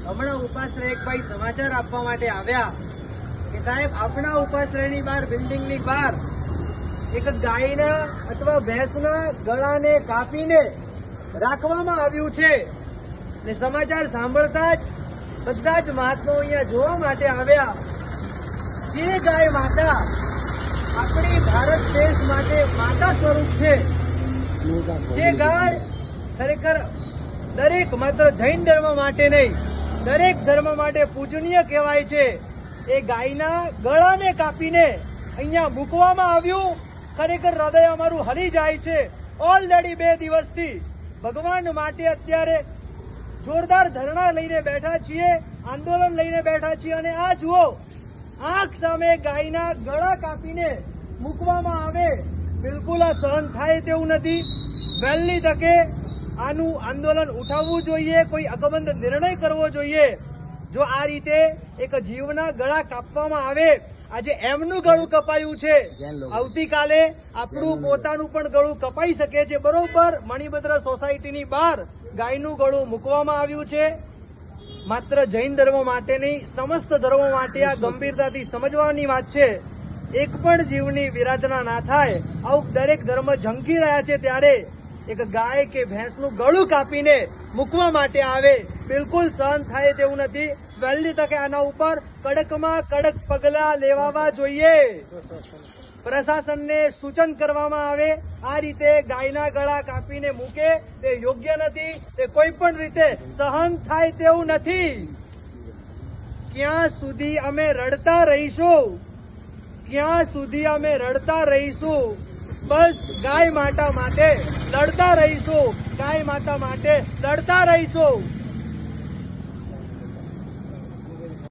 હમણાં ઉપાશ્રય એક ભાઈ સમાચાર આપવા માટે આવ્યા કે સાહેબ આપણા ઉપાશ્રયની બહાર બિલ્ડિંગની બહાર એક ગાયના અથવા ભેંસના ગળાને કાપીને રાખવામાં આવ્યું છે ને સમાચાર સાંભળતા જ બધા જ મહાત્માઓ અહીંયા જોવા માટે આવ્યા। જે ગાય માતા આપણી ભારત દેશ માટે માતા સ્વરૂપ છે, જે ગાય ખરેખર દરેક માત્ર જૈન ધર્મ માટે નહીં દરેક ધર્મ માટે પૂજનીય કહેવાય છે, એ ગાયના ગળાને કાપીને અહીંયા મૂકવામાં આવ્યું। ખરેખર હૃદય અમારું હલી જાય છે। ઓલરેડી 2 દિવસથી ભગવાન માટે અત્યારે જોરદાર ધરણા લઈને બેઠા છીએ, આંદોલન લઈને બેઠા છીએ અને આ જુઓ આંખ સામે ગાયના ગળા કાપીને મૂકવામાં આવે, બિલકુલ આ સહન થાય તેવું નથી। વહેલી તકે આનું આંદોલન ઉઠાવવું જોઈએ, કોઈ અકબંધ નિર્ણય કરવો જોઈએ। જો આ રીતે એક જીવના ગળા કાપવામાં આવે, આજે એમનું ગળું કપાયું છે, આવતીકાલે આપણું પોતાનું પણ ગળું કપાઈ શકે છે। બરોબર મણિભદ્ર સોસાયટીની બહાર ગાયનું ગળું મૂકવામાં આવ્યું છે। માત્ર જૈન ધર્મ માટે નહીં સમસ્ત ધર્મો માટે આ ગંભીરતાથી સમજવાની વાત છે। એક પણ જીવની વિરાધના ના થાય આવું દરેક ધર્મ ઝંકી રહ્યા છે, ત્યારે એક ગાય કે ભેંસનું ગળું કાપીને મૂકવા માટે આવે, બિલકુલ સહન થાય તેવું નથી। વહેલી તકે આના ઉપર કડકમાં કડક પગલા લેવાવા જોઈએ। પ્રશાસનને સૂચન કરવામાં આવે, આ રીતે ગાયના ગળા કાપીને મૂકે તે યોગ્ય નથી, તે કોઈ પણ રીતે સહન થાય તેવું નથી। ક્યાં સુધી અમે રડતા રહીશું? ક્યાં સુધી અમે રડતા રહીશું? બસ ગાય માતા માટે લડતા રહીશું, ગાય માતા માટે લડતા રહીશું।